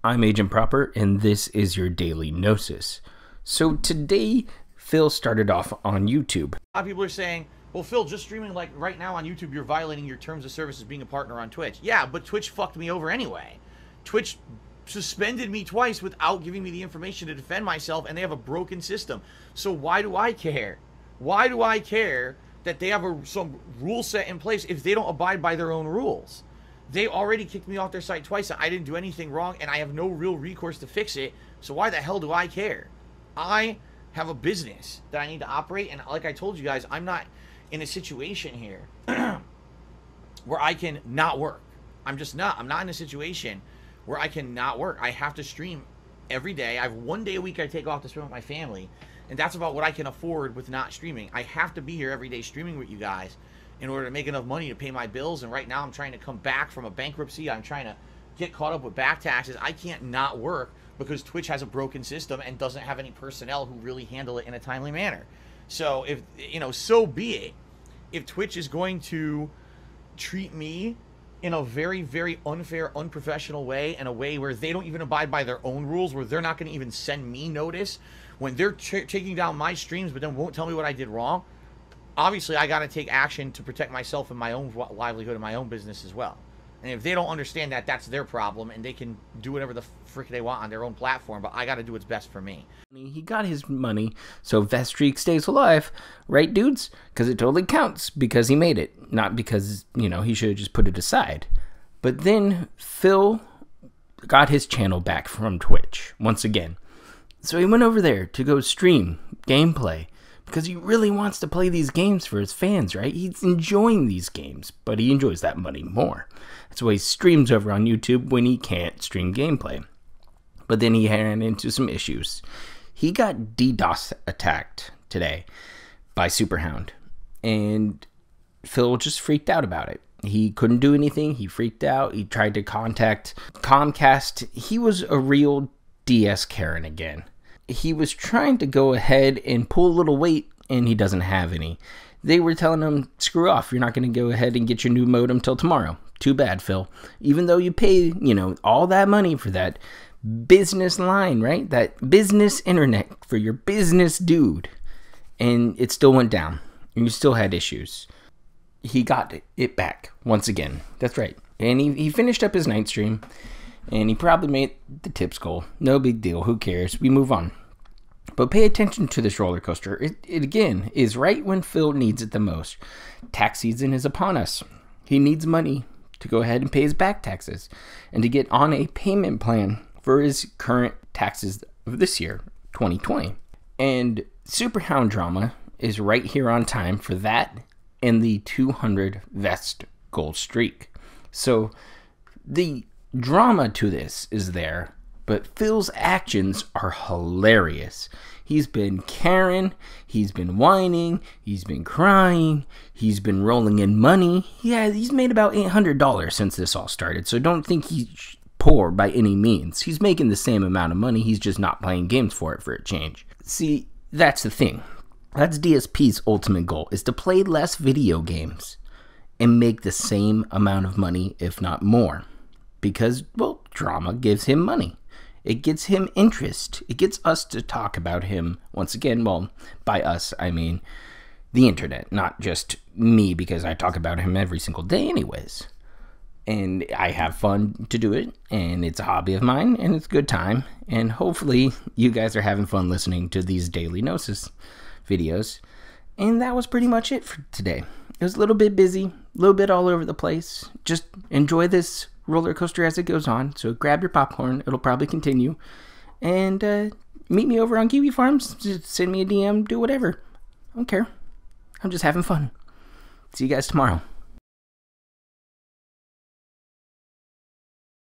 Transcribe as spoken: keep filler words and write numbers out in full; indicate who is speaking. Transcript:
Speaker 1: I'm Agent Proper, and this is your Daily Nosis. So today, Phil started off on YouTube.
Speaker 2: A lot of people are saying, well, Phil, just streaming like right now on YouTube, you're violating your terms of service as being a partner on Twitch. Yeah, but Twitch fucked me over anyway. Twitch suspended me twice without giving me the information to defend myself, and they have a broken system. So why do I care? Why do I care that they have a, some rule set in place if they don't abide by their own rules? They already kicked me off their site twice, and I didn't do anything wrong, and I have no real recourse to fix it, so why the hell do I care? I have a business that I need to operate, and like I told you guys, I'm not in a situation here where I can not work. I'm just not. I'm not in a situation where I can not work. I have to stream every day. I have one day a week I take off to spend with my family, and that's about what I can afford with not streaming. I have to be here every day streaming with you guys in order to make enough money to pay my bills, and right now I'm trying to come back from a bankruptcy. I'm trying to get caught up with back taxes. I can't not work because Twitch has a broken system and doesn't have any personnel who really handle it in a timely manner. So if, you know, so be it. If Twitch is going to treat me in a very, very unfair, unprofessional way, in a way where they don't even abide by their own rules, where they're not going to even send me notice when they're taking down my streams but then won't tell me what I did wrong, obviously I got to take action to protect myself and my own livelihood and my own business as well. And if they don't understand that, that's their problem, and they can do whatever the frick they want on their own platform, but I got to do what's best for me.
Speaker 1: He got his money, so Vest Streak stays alive, right, dudes? Because it totally counts because he made it, not because, you know, he should have just put it aside. But then Phil got his channel back from Twitch once again. So he went over there to go stream gameplay, because he really wants to play these games for his fans, right? He's enjoying these games, but he enjoys that money more. That's why he streams over on YouTube when he can't stream gameplay. But then he ran into some issues. He got DDoS attacked today by Superhound, and Phil just freaked out about it. He couldn't do anything. He freaked out. He tried to contact Comcast. He was a real D S Karen again. He was trying to go ahead and pull a little weight, and he doesn't have any. They were telling him, screw off, you're not going to go ahead and get your new modem till tomorrow. Too bad, Phil. Even though you pay, you know, all that money for that business line, right? That business internet for your business dude. And it still went down, and you still had issues. He got it back once again. That's right. And he, he finished up his night stream, and he probably made the tips goal. No big deal. Who cares? We move on. But pay attention to this roller coaster. It, it again is right when Phil needs it the most. Tax season is upon us. He needs money to go ahead and pay his back taxes and to get on a payment plan for his current taxes of this year, twenty twenty. And Superhound drama is right here on time for that and the two hundred vest gold streak. So the drama to this is there, but Phil's actions are hilarious. He's been Karen, he's been whining, he's been crying, he's been rolling in money. Yeah, he's made about eight hundred dollars since this all started, so don't think he's poor by any means. He's making the same amount of money, he's just not playing games for it for a change. See, that's the thing. That's D S P's ultimate goal, is to play less video games and make the same amount of money, if not more. Because, well, drama gives him money. It gets him interest. It gets us to talk about him once again. Well, by us, I mean the internet, not just me, because I talk about him every single day anyways. And I have fun to do it, and it's a hobby of mine, and it's a good time. And hopefully you guys are having fun listening to these Daily Nosis videos. And that was pretty much it for today. It was a little bit busy, a little bit all over the place. Just enjoy this roller coaster as it goes on. So grab your popcorn. It'll probably continue. And uh, meet me over on Kiwi Farms. Just send me a D M. Do whatever. I don't care. I'm just having fun. See you guys tomorrow.